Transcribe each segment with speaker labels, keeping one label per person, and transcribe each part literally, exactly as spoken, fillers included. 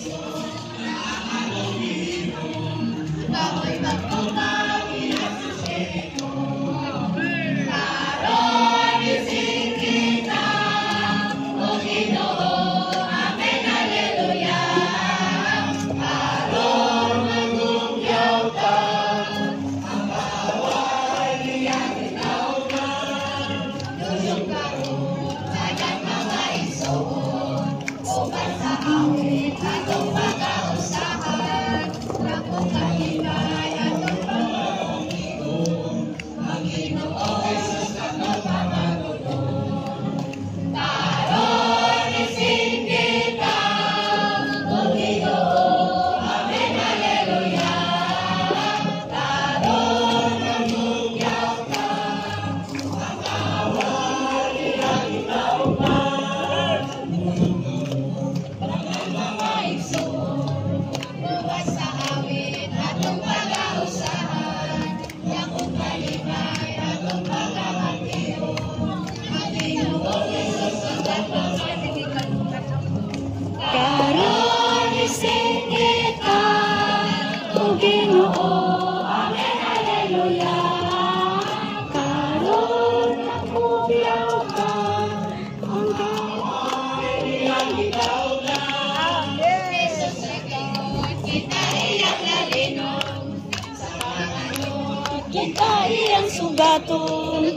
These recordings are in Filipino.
Speaker 1: Kita iyang sugaton.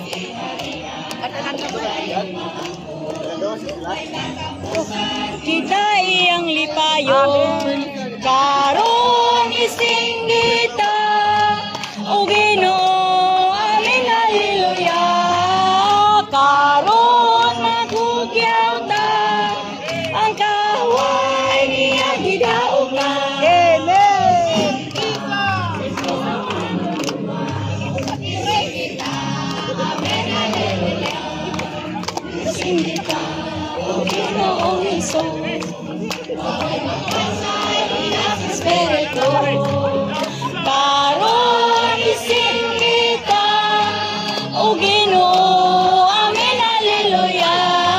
Speaker 1: Kita iyang lipayon. Karon isinggita o Ginoo, amin haleluya. Karon magugyaw ta ang kaway niya gidaog na. So, Espiritu, karon isinggita o Ginoo, amin haleluya.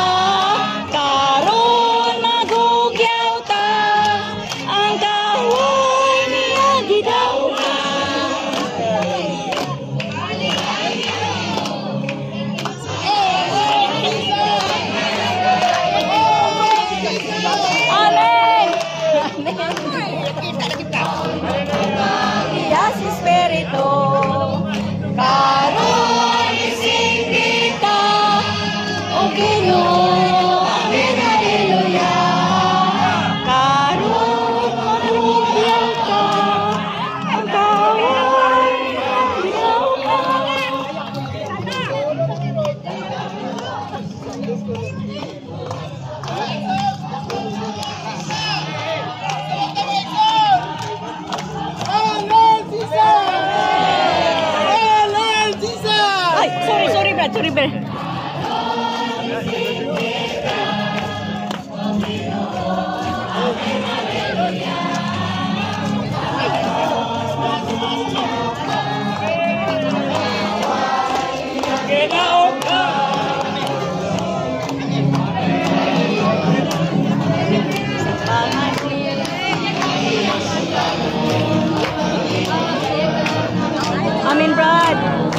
Speaker 1: Karon magugyaw ta ang kaway niya gidaog na. Yes, Espiritu, karon isinggita o Ginoo, amin haleluya. Karon magugyaw ta ang kaway gidaog na. Sorry, sorry, Brad. Sorry, Brad. Amin, Brad.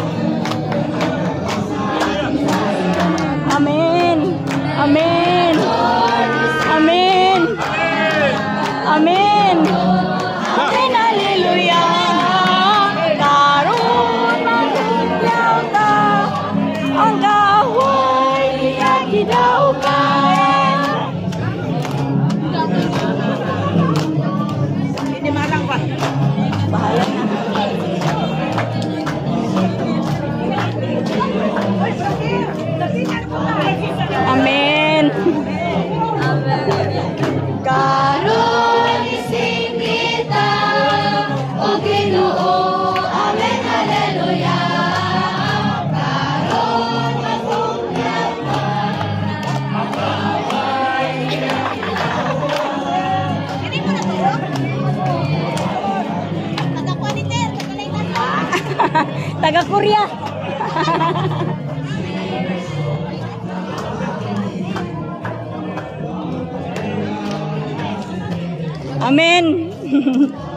Speaker 1: Amin. Amin. Amin. Amin. Amin. Haleluya. Karon magugyaw ta ang kaway niya gidaog na. Hindi malang pa. Bahala na. Amen. Karon isinggita o Ginoo, amen haleluya. Karon magugyaw ta ang kaway niya gidaog na. Hindi mo na tulo? Taga Kualiter, taga Korea.
Speaker 2: Amen.